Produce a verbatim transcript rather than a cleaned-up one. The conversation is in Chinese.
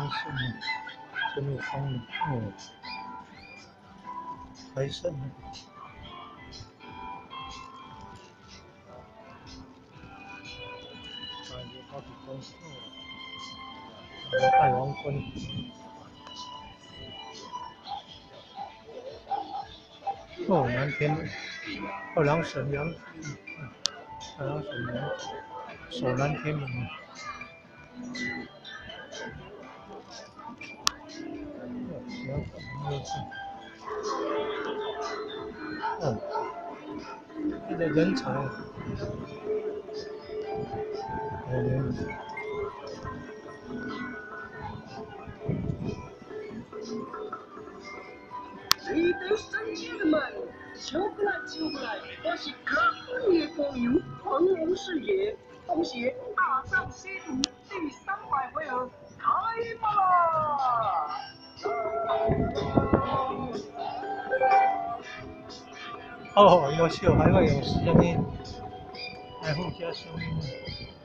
胜呢，这没有风了，哦，还胜呢。感觉好几分哦，太王坤。哦，南天，二郎神阳，二郎神阳，守南天门。哦，阳没有进。哦，这个人才。哦， 你的生意们，求不来求不来，我是可恶野国牛黄龙师爷，恭喜大战西毒第三百回合开幕啦！ 哦，有小孩个有声音，还附加声音。